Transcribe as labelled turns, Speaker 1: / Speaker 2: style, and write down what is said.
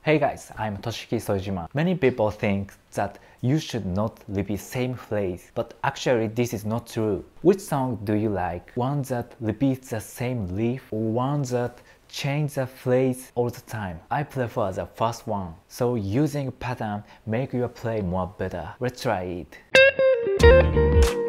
Speaker 1: Hey guys, I'm Toshiki Soejima. Many people think that you should not repeat same phrase, but actually this is not true. Which song do you like? One that repeats the same riff or one that changes the phrase all the time? I prefer the first one. So using pattern make your play more better. Let's try it.